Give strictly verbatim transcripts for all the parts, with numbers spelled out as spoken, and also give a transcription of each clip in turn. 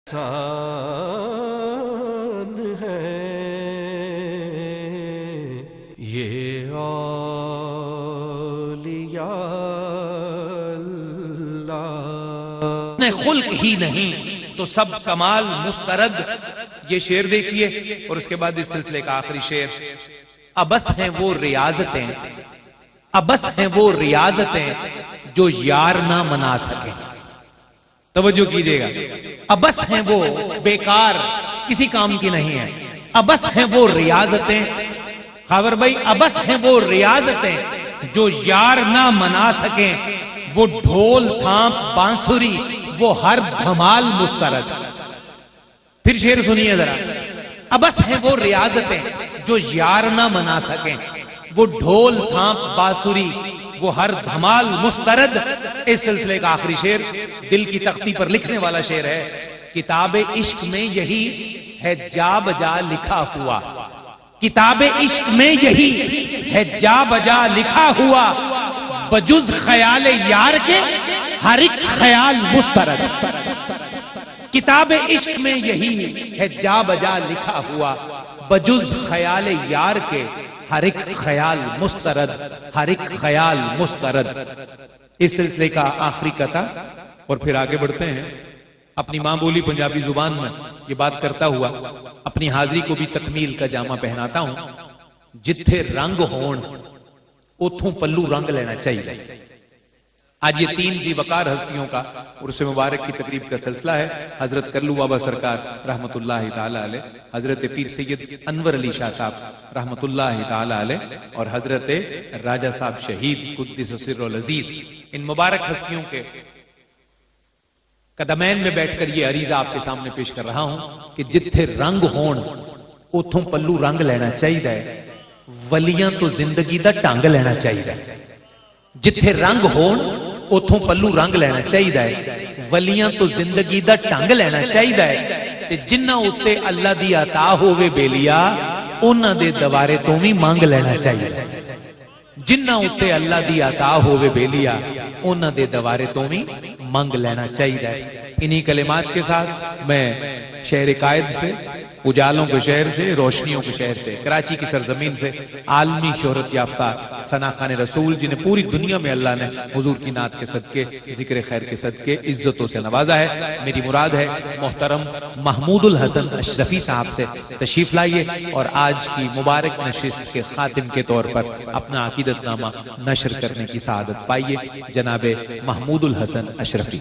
احسان ہے یہ اولیاء اللہ، خلق ہی نہیں تو سب کمال مسترد. یہ شعر دیکھیے اور اس کے بعد اس سلسلے کا آخری شعر. ابس ہیں وہ ریاضتیں، ابس ہیں وہ ریاضتیں جو یار نہ منا سکیں. توجہ کیجئے گا. ابس ہیں وہ بیکار، کسی کام کی نہیں ہے. ابس ہیں وہ ریاضتیں، خاور بھائی، ابس ہیں وہ ریاضتیں جو یار نہ منا سکیں. وہ ڈھول تھامپ بانسری وہ ہر دھمال مسترد. پھر شعر سنیے ذرا. ابس ہیں وہ ریاضتیں جو یار نہ منا سکیں. وہ ڈھول تھامپ بانسری وہ ہر دھمال مسترد. اس سلسلے کا آخری شعر دل کی تختی پر لکھنے والا شعر ہے. کتاب عشق میں یہی ہے جا بجا لکھا ہوا، کتاب عشق میں یہی ہے جا بجا لکھا ہوا. بجز خیال یار کے ہر ایک خیال مسترد. کتاب عشق میں یہی ہے جا بجا لکھا ہوا. بجز خیال یار کے ہر ایک خیال مسترد، ہر ایک خیال مسترد. اس سلسلے کا آخری قطع اور پھر آگے بڑھتے ہیں. اپنی ماں بولی پنجابی زبان میں یہ بات کرتا ہوا اپنی حاضری کو بھی تکمیل کا جامہ پہناتا ہوں. جتھے رنگ ہون اتھوں پلو رنگ لینا چاہیے. آج یہ تین ذی وقار ہستیوں کا عرس مبارک کی تقریب کا سلسلہ ہے. حضرت کرلو بابا سرکار رحمت اللہ تعالی علیہ، حضرت پیر سید انور علی شاہ صاحب رحمت اللہ تعالی علیہ، اور حضرت راجہ صاحب شہید قدس سر العزیز. ان مبارک ہستیوں کے قدمین میں بیٹھ کر یہ عریضہ آپ کے سامنے پیش کر رہا ہوں کہ جتھے رنگ ہون اتھوں پلو رنگ لینا چاہیے. ولیاں تو زندگی دا ٹانگ لینا چاہیے. جتھے رنگ ہون اتھوں پلو رنگ لینا چاہیے. ولیاں تو زندگی دا ٹانگ لینا چاہیے. تے جنہ اتے اللہ دی عطا ہووے بیلیا انہاں دے دوارے تو بھی مانگ لینا چاہیے. جنہ اتے اللہ دی عطا ہووے بیلیا انہاں دے دوارے تو بھی مانگ لینا چاہیے. انہی کلمات کے ساتھ میں شہر قائد سے، اجالوں کے شہر سے، روشنیوں کے شہر سے، کراچی کی سرزمین سے، عالمی شہرت یافتہ ثنا خان رسول جنہیں پوری دنیا میں اللہ نے حضور کی نعت کے صدقے، ذکر خیر کے صدقے عزتوں سے نوازا ہے. میری مراد ہے محترم محمود الحسن اشرفی صاحب سے تشریف لائیے اور آج کی مبارک نشست کے خاتم کے طور پر اپنا عقیدت نامہ نشر کرنے کی سعادت پائیے. جناب محمود الحسن اشرفی.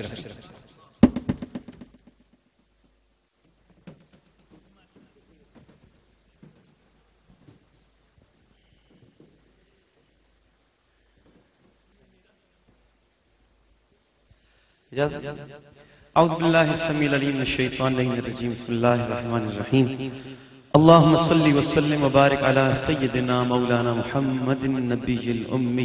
اعوذ باللہ السمیع العلیم من الشیطان الرجیم. بسم اللہ الرحمن الرحیم. اللہم صلی وسلم وبارک علی سیدنا مولانا محمد النبی الامی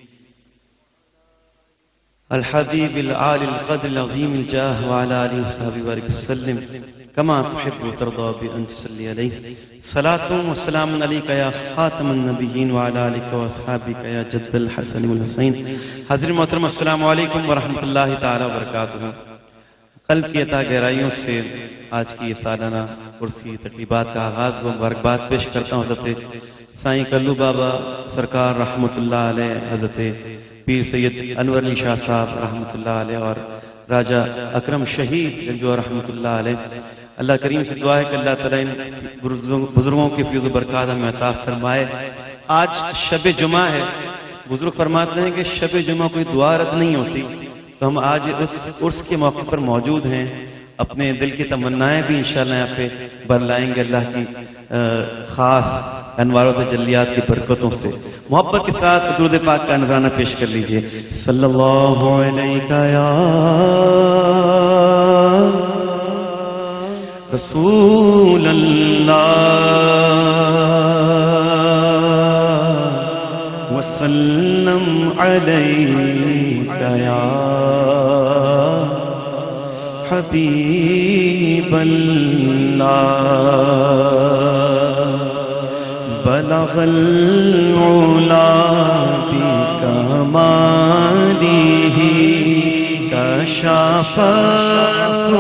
الحبیب العالی القدر العظیم الجاہ وعلی آلہ وصحبہ وبارک وسلم کما تحب وترضى بأن تصلی علیہ. صلاة و سلام علیکہ یا خاتم النبیین وعلی آلہ واصحابہ یا جد الحسن والحسین. حضرت محترم السلام علیکم ورحمۃ اللہ تعالی وبرکاتہ. قلب کی عطا گہرائیوں سے آج کی یہ سالانہ عرس کی تقریبات کا آغاز و مبارکباد پیش کرتا ہوں حضرت سائیں کلو بابا سرکار رحمۃ اللہ علیہ، حضرت پیر سید انور علی شاہ صاحب رحمۃ اللہ علیہ، اور راجہ اکرم شہید گنجو رحمۃ اللہ علیہ. اللہ کریم سے دعا ہے کہ اللہ تعالیٰ ان بزرگوں کی فیض و برکات ہمیں عطا فرمائے. آج شب جمعہ ہے. بزرگ فرماتے ہیں کہ شب جمعہ کوئی دعا رد نہیں ہوتی، تو ہم آج اس عرس کے موقع پر موجود ہیں. اپنے دل کی تمنائیں بھی انشاءاللہ یہاں پہ برلائیں گے اللہ کی خاص انوار و تجلیات کی برکتوں سے. محبت کے ساتھ درود پاک کا نذرانہ پیش کر لیجئے. صلی اللہ علیہ یا رسول اللہ وسلم علیہ یا حبیب اللہ. بلغ العلا بکمالہ كشفت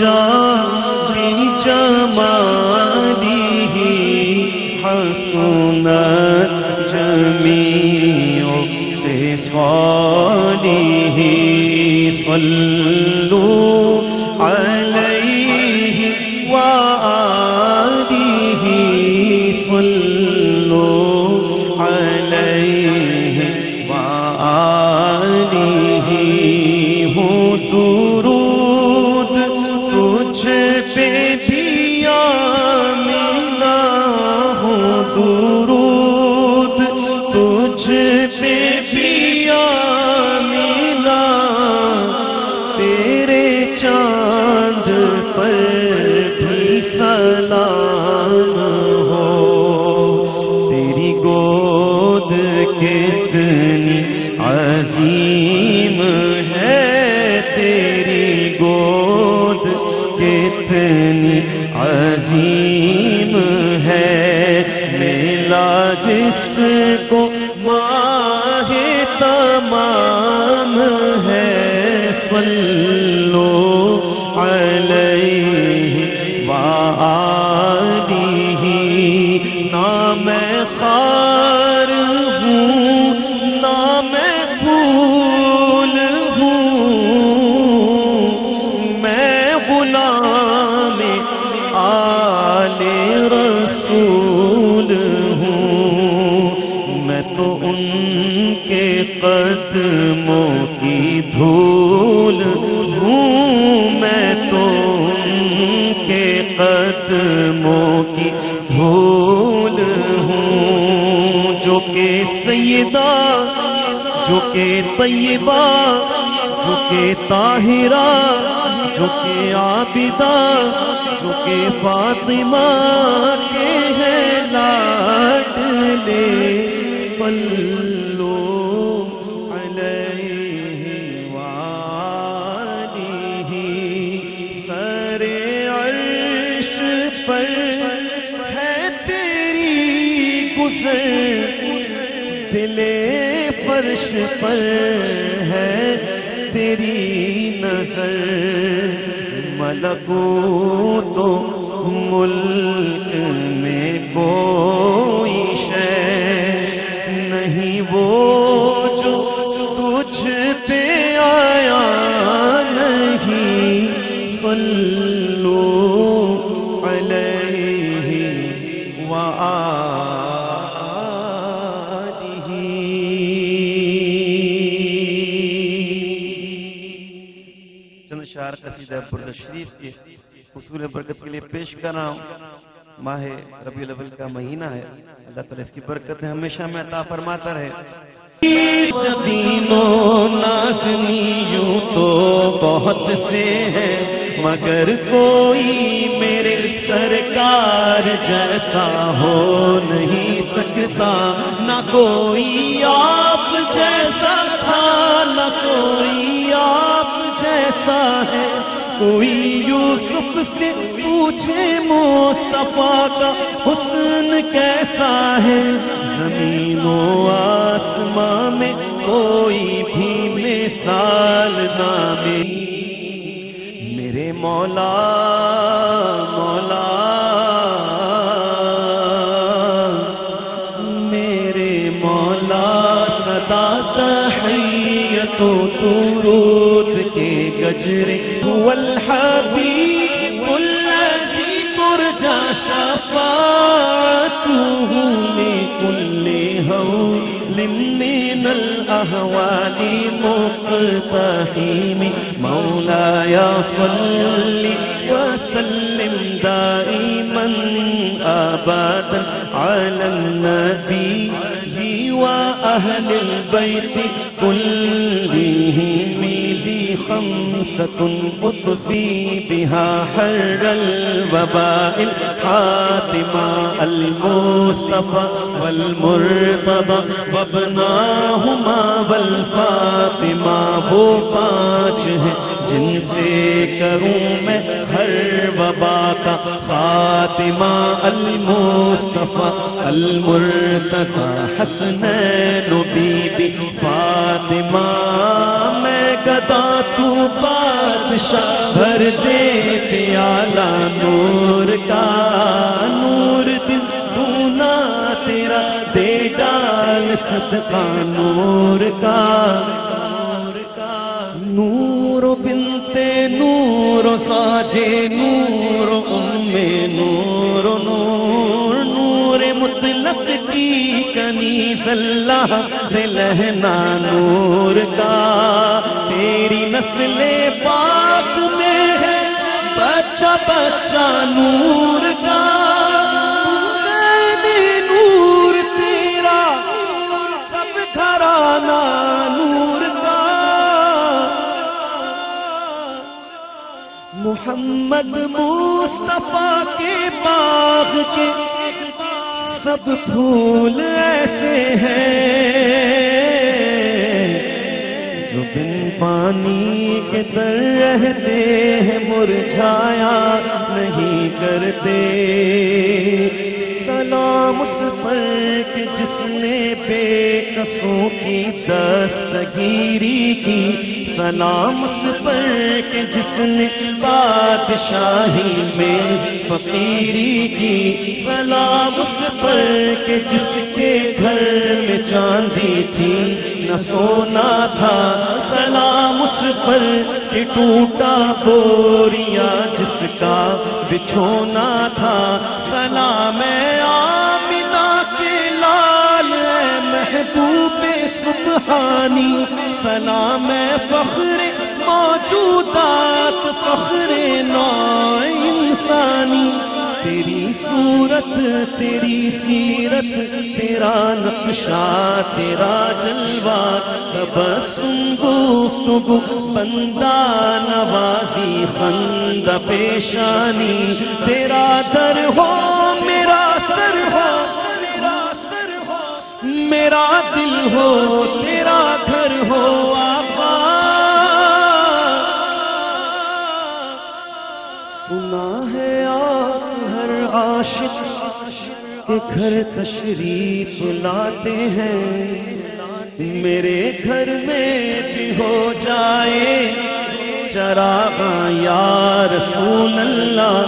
بجماله حسنت جميع خصاله صلوا عليه وآله صلوا عليه وآله ہو درود تجھ پہ دیا ملا ہو درود تجھ پہ دیا ملا تیرے چاند پر بھی سلام ہو تیری گود کتنی عظیم ہے تیری گود کتنی عظیم ہے ملا جس کو ماہ تمام ہے صلو علیہ وآلہ نہ میں خار ہوں نہ میں پھول ہوں میں غلام آل رسول ہوں میں تو ان کے قدموں کی دھول ہوں میں تو ان کے قدموں کی دھول ہوں جو کہ سیدہ جو کہ طیبہ جو کہ طاہرہ جو کہ عابدہ جو کہ فاطمہ کے ہیں لاڈلے صلو علیہ وآلہ سر عرش پر ہے تیری گزر دل فرش پر ہے تیری نظر ملکوت و ملک میں کوئی شے نہیں وہ جو تجھ پہ آیا نہیں صلو علیہ وآلہ چند اشعار قصیدہ برد شریف کے حصول برکت کے لیے پیش کر رہا ہوں ماہ ربیع الاول کا مہینہ ہے اللہ تعالیٰ اس کی برکت ہمیشہ میں عطا فرماتا رہے جبین و نازنی یوں تو بہت سے ہیں مگر کوئی میرے سرکار جیسا ہو نہیں سکتا نہ کوئی آپ جیسا تھا نہ کوئی آپ جیسا ہے کوئی یوسف سے پوچھے مصطفیٰ کا حسن کیسا ہے زمین و آسمان میں کوئی بھی مثال نہ ملی میرے مولا مولا میرے مولا صدا تحیت و درود کے گجرے هو الحبیب الذی ترجى شفاعته لكل هول من الأهوال مقتحم مولاي صل وسلم دائما أبدا على النبي وأهل البيت كلهم لي خمسة أطفي بها حر الوباء الحاتمة المصطفى والمرتضى وابناهما والفاطمة وہ پانچ ہیں جن سے کروں میں ہر وبا کا خاتمہ المصطفى المرتضى حسنین بی بی فاطمہ میں گدا تو بادشاہ بھر دے پیالہ نور کا، نور دل دونا تیرا دے ڈال صدقہ نور کا، نور بنت نور ساجے نور ام نور نور نور مطلق کی کنیز اللہ لہنا نور کا، تیری نسل پاک میں ہے بچہ بچہ نور کا، نور تیرا سب گھرانہ نور کا، محمد مصطفیٰ کے باغ کے سب پھول ایسے ہیں جو بن پانی کے تر رہتے ہیں، مرجھایا نہیں کرتے، سلام اس پر کہ جس نے بے کسوں کی دستگیری کی، سلام اس پر کہ جس نے بادشاہی میں فقیری کی، سلام اس پر کہ جس کے گھر میں چاندی تھی نہ سونا تھا، سلام اس پر کہ ٹوٹا بوریا جس کا بچھونا تھا، سلام اے آمنہ کے لال اے محبوب سبحانی، سلام اے فخر موجودات فخر نوع انسانی، تیری صورت تیری سیرت تیرا نقشہ تیرا جلوہ، تبسم گفتگو بندہ نوازی خندہ پیشانی، تیرا در ہو میرا سر ہو، میرا دل ہو تیرا گھر ہو آقا، سنا ہے آپ ہر عاشق کے گھر تشریف لاتے ہیں، میرے گھر میں بھی ہو جائے چراغاں یا رسول اللہ،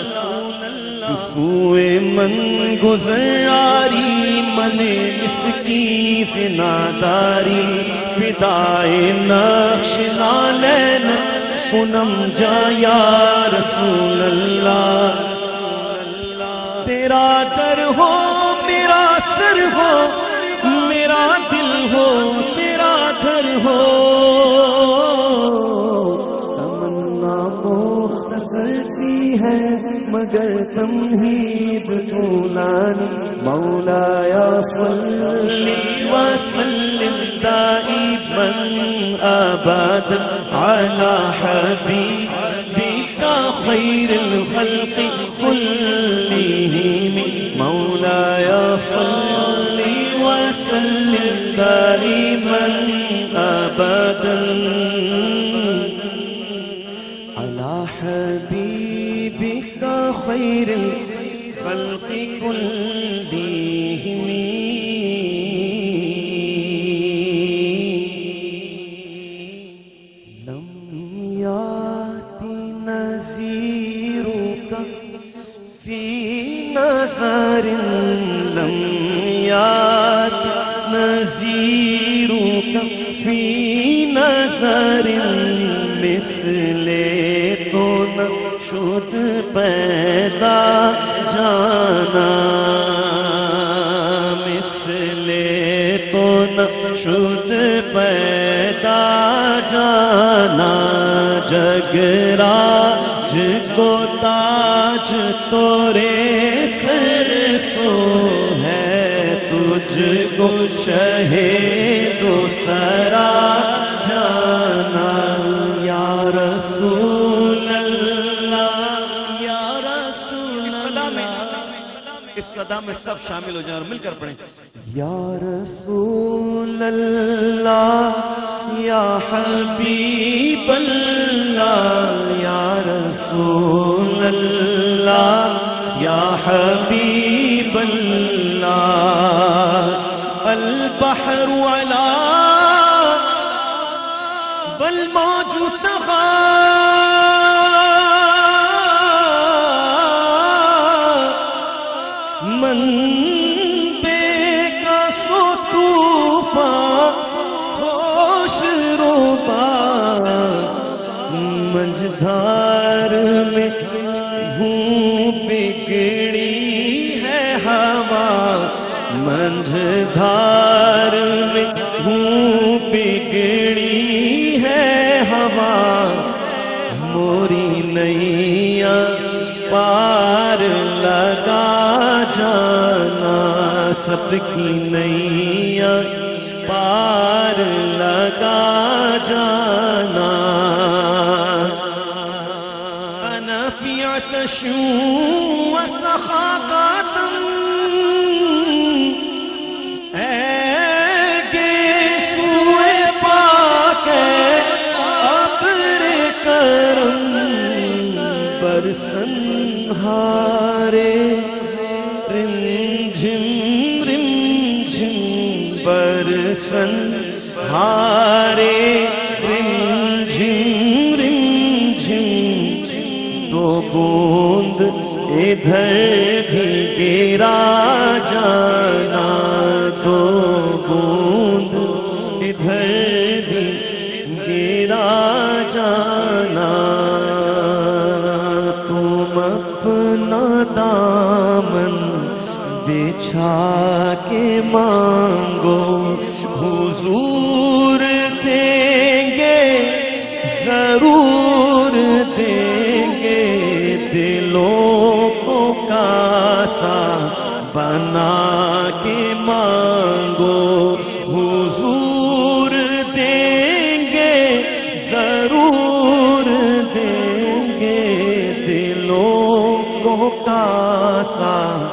سوئے من گزراری من مسکین سے ناداری، فدائے نقش نالین پونم جا یا رسول اللہ، تیرا در ہو میرا سر ہو، میرا دل ہو تیرا گھر ہو، تمنا مختصر سی ہے مگر تمہید طولانی، مولایا صلی وسلم دائما ابدا علی حبیبک خیر الخلق كلهم، مولایا صلی وسلم دائما ابدا علی حبیبک خیر الخلق كلهم، لم یاتی نذیرک فی نظر، لم یاتی نذیرک فی نظر، مثل تو نہ شد پیدا جانا، مثل تو نہ شد پیدا جانا، جگراج کو تاج تورے سر سو ہے، تجھ کو شہید و سرا جانا، یا رسول اللہ یا رسول اللہ، اس صدا میں سب شامل ہو جائیں اور مل کر پڑھیں، یا رسول اللہ یا حبیب اللہ، یا رسول اللہ یا حبیب اللہ، البحر علا فالموج طغى من بے کا سو طوفان ہوش روبا منجھدار میں ہوں بگڑی ہے ہوا منجھدار میں ہوں بگڑی ہے ہوا موری نیا پار لگا جانا سب کی نیا پار لگا جانا انا فی عطش و سخاقات برسنہارے رمجھم رمجھم برسن ہارے رمجھم رمجھم دو بوند ادھر بھی گرا جانا دو بوند ادھر بھی گرا جانا اپنا دامن بچھا کے مانگو حضور دیں گے ضرور دیں گے دلوں کو کاسا بنا کے مانگو حضور دیں گے ضرور دیں گے دلوں کو کاسا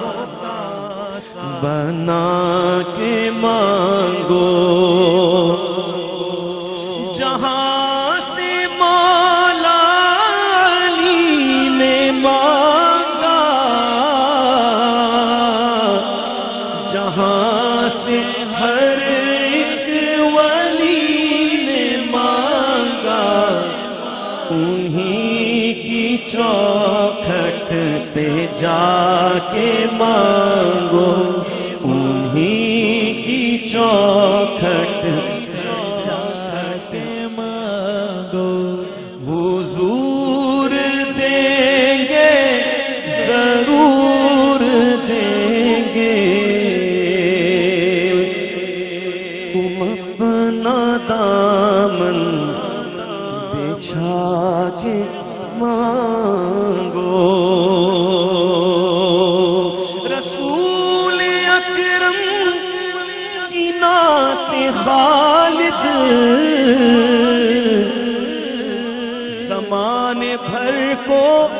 بنا کے مانگو جہاں سے مولا علی نے مانگا جہاں سے ہر ایک ولی نے مانگا انہی کی چوکھٹ پہ جا کے مانگو انہی کی چوکھٹ جا کے مانگو حضور دیں گے ضرور دیں گے تم اپنا دامن بچھا کے مانگو رسول اکرم کی نعت خالد زمانے بھر کو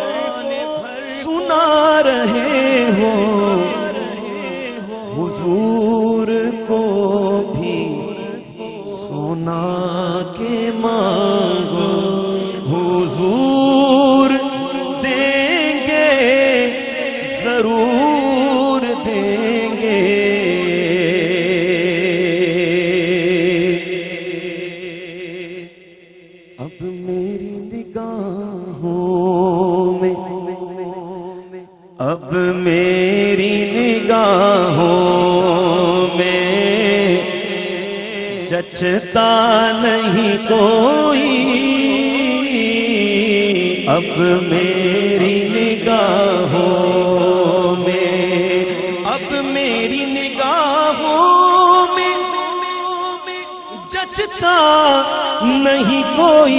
سنا رہے ہو حضور کو بھی سنا کے مانگو حضور دیں گے ضرور دیں گے اب میری نگاہوں میں اب میری نگاہوں میں جچتا نہیں کوئی اب میری نگاہوں میں اب میری نگاہوں میں جچتا نہیں کوئی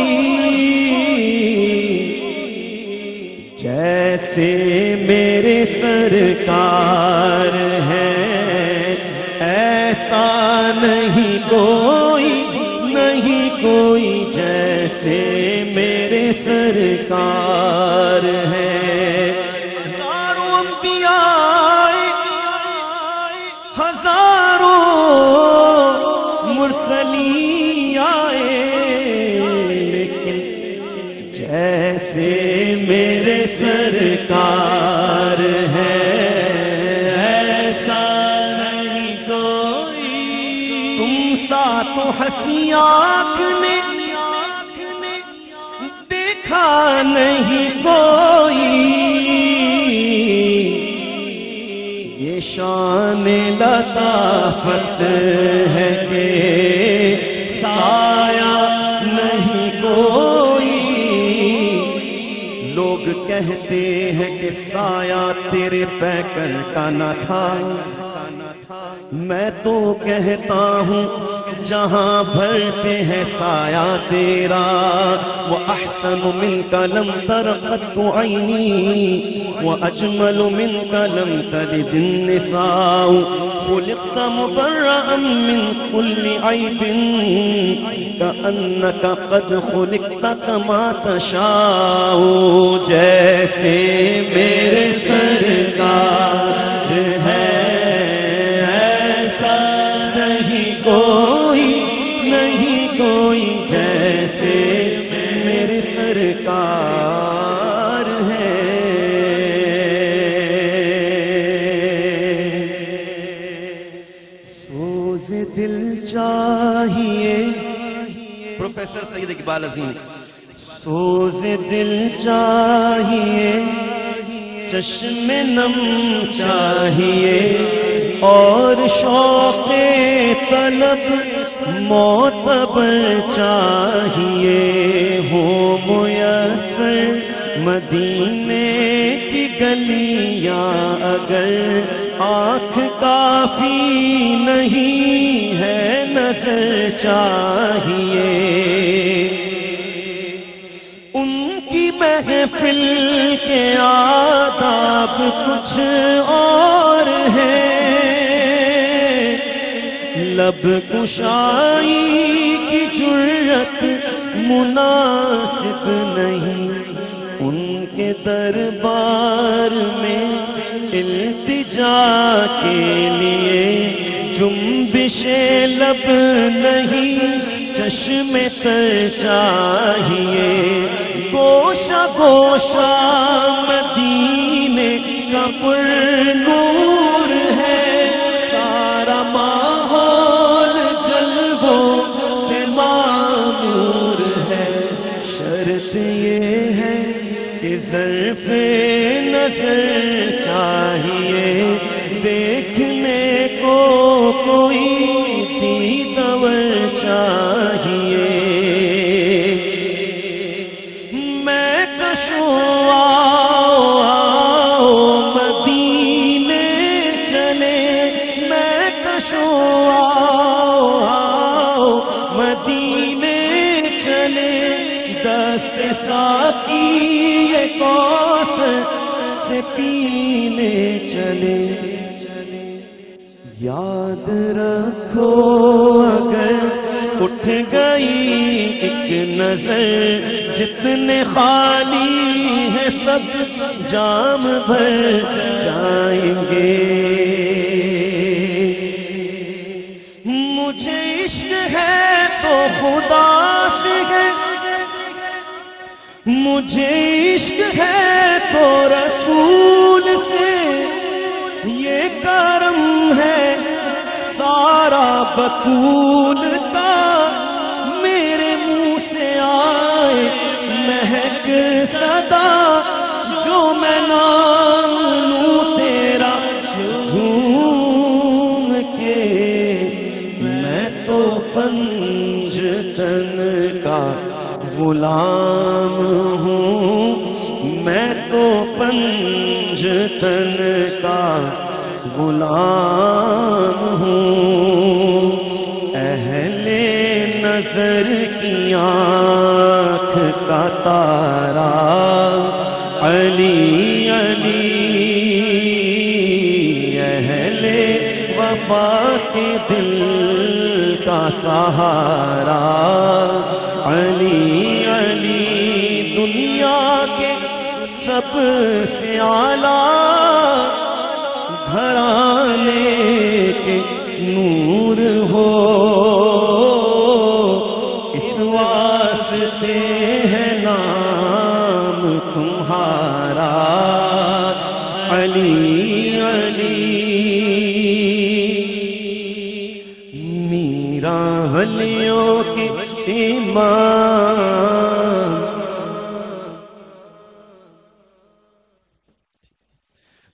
جیسے میرے سرکار ہیں ایسا نہیں کوئی نہیں کوئی جیسے میرے سرکار ہیں ہزاروں انبیاء ہزاروں مرسلین آئے لیکن جیسے میرے سرکار ہیں ایسا نہیں کوئی تم سا تو ہنسی آنکھ نے کوئی، یہ شان لطافت ہے کہ سایہ نہیں کوئی۔ لوگ کہتے ہیں کہ سایہ تیرے پیکر کا نہ تھا، میں تو کہتا ہوں جہاں بھرتے ہیں سایہ تیرا، وَأَحْسَنُ مِنْكَ لَمْ تَرَ قَطُّ عَيْنِي وَأَجْمَلُ مِنْكَ لَمْ تَلِدِ النِّسَاءُ، خُلِقْتَ مُبَرَّأً مِنْ كُلِّ عَيْبٍ كَأَنَّكَ قَدْ خُلِقْتَ كَمَا تَشَاءُ۔ جیسے میرے سرکار ہے کوئی نہیں کوئی، جیسے میرے سرکار ہے۔ سوز دل چاہیے، پروفیسر سید اقبال عظیم، سوز دل چاہیے، چشم نم چاہیے، اور شوق طلب معتبر چاہیے، ہو میسر مدینے کی گلیاں اگر آنکھ کافی نہیں ہے نظر چاہیے، ان کی محفل کے آداب کچھ اور ہیں، لب کشائی کی جرت مناسب نہیں، ان کے دربار میں التجا کے لیے جنبش لب نہیں، چشم تر چاہیے، گوشہ گوشہ مدینے کا پر نور ہے، سارا ماحول جلووں سے معمور ہے، شرط یہ ہے کہ ظرف نظر چاہیے، دیکھنے کو کوئی دیدور چاہیے، میں کشوں آؤ آؤ مدینے چلے، میں کشوں آؤ آؤ مدینے چلے، دست ساقی یہ کوثر سے پینے چلے، یاد رکھو اگر اٹھ گئی ایک نظر، جتنے خالی ہیں سب جام بھر جائیں گے، مجھے عشق ہے تو خدا سے ہے، مجھے عشق ہے تو رسول سے، یہ کرم ہے سارا بطول کا، میرے منہ سے آئے مہک صدا، جو میں نام لوں تیرا جھوم کے، میں تو پنجتن کا غلام ہوں، میں تو پنجتن کا غلام ہوں، اہل نظر کی آنکھ کا تارا علی علی، اہل وفا کے دل کا سہارا علی علی، دنیا کے سب سے اعلیٰ گھرانے کے نور ہو، اس واسطے ہے نام تمہارا علی علی، میرا ولیوں کے امام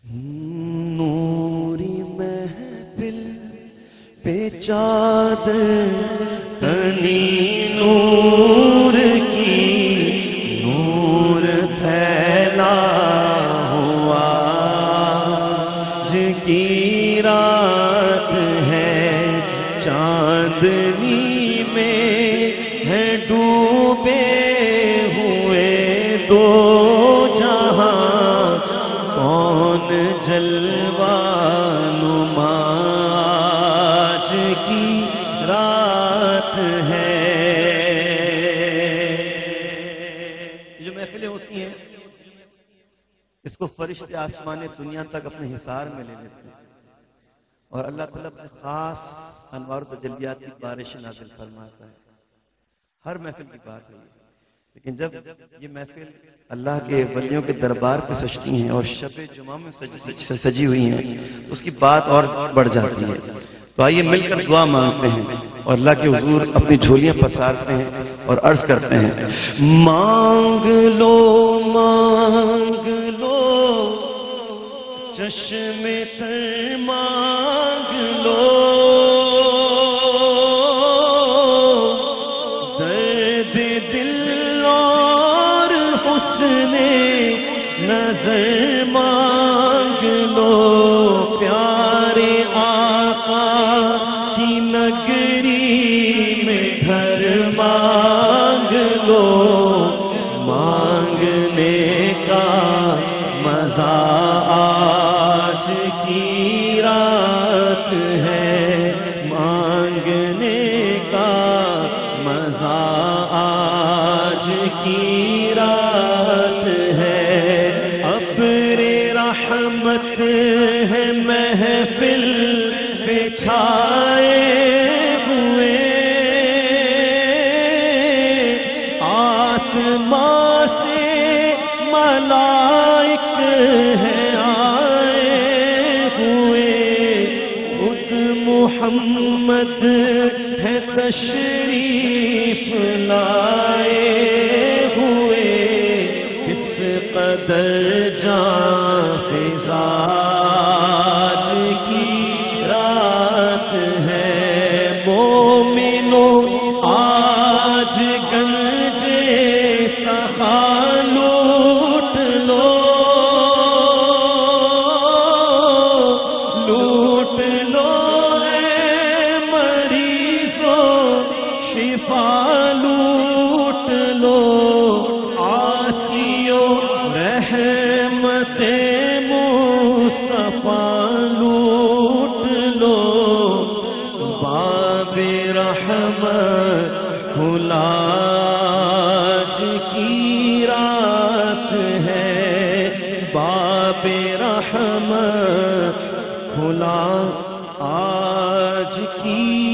نوری محفل پہ چادر تنی نور کی، نور پھیلا ہوا آج کی رات ہے، چاندنی میں ہے ڈوبے ہوئے دو جہاں، کون جلوہ نما آج کی رات ہے۔ جو محفلیں ہوتی ہیں اس کو فرشتے آسمان دنیا تک اپنے حصار میں لے لیتے ہیں، اور اللہ تعالیٰ اپنے خاص انوار و تجلیات کی بارش نازل فرماتا ہے۔ ہر محفل کی بات ہے، لیکن جب یہ محفل اللہ کے ولیوں کے دربار پہ سجتی ہیں اور شب جمعہ میں سجی ہوئی ہیں، اس کی بات اور بڑھ جاتی ہے۔ تو آئیے مل کر دعا مانگتے ہیں اور اللہ کے حضور اپنی جھولیاں پسارتے ہیں اور عرض کرتے ہیں، مانگ لو مانگ لو چشم تر مانگ لو، درد دل اور حسن نظر مانگ لو، پیارے آقا کی نگری میں گھر مانگ لو، مانگنے کا مزہ آج کی رات ہے، مانگنے کا مزہ آج کی رات ہے، ابر رحمت ہے محفل بچھائے ہوئے، آسمان سے ملائک ہیں آئے ہوئے، خود محمد ہے تشریف لائے ہوئے، کس قدر جاں فضا آج کی رات ہے، مومنوں آج گنجے سخا لوٹ لو، لوٹ لو اے مریضوں شفا لوٹ لو، عاصیوں رحمت مصطفیٰ لوٹ لو، باب رحمت کھلا آج کی رات ہے، باب رحمت کھلا آج کی